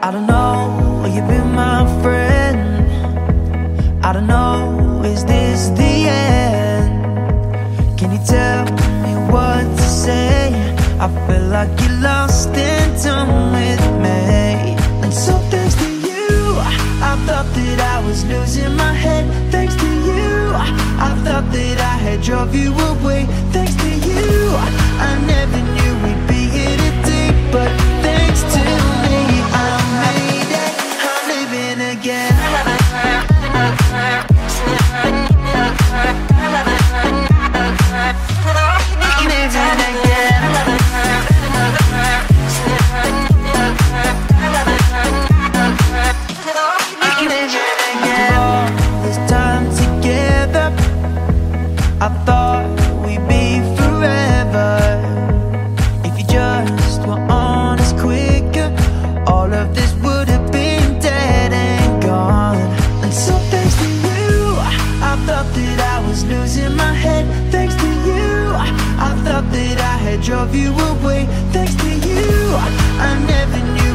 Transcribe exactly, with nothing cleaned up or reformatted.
I don't know, will you be my friend? I don't know, is this the end? Can you tell me what to say? I feel like you're lost in time with me. And so thanks to you, I thought that I was losing my head. Thanks to you, I thought that I had drove you away. Thanks to you, I never knew we'd be here today. But thanks to me, I made it, I'm living again. I thought we'd be forever if you just were honest quicker. All of this would have been dead and gone. And so thanks to you, I thought that I was losing my head. Thanks to you, I thought that I had drove you away. Thanks to you, I never knew